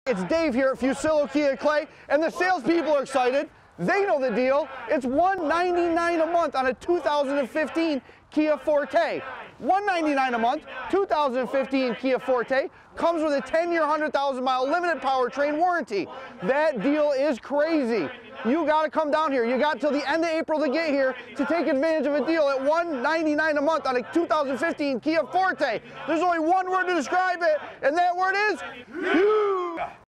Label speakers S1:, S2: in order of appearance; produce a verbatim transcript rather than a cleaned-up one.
S1: It's Dave here at Fuccillo Kia Clay, and the salespeople are excited. They know the deal. It's one ninety-nine a month on a two thousand fifteen Kia Forte. one ninety-nine a month, two thousand fifteen Kia Forte, comes with a ten year, one hundred thousand mile limited powertrain warranty. That deal is crazy. You gotta come down here. You got till the end of April to get here to take advantage of a deal at one ninety-nine a month on a two thousand fifteen Kia Forte. There's only one word to describe it, and that word is huge.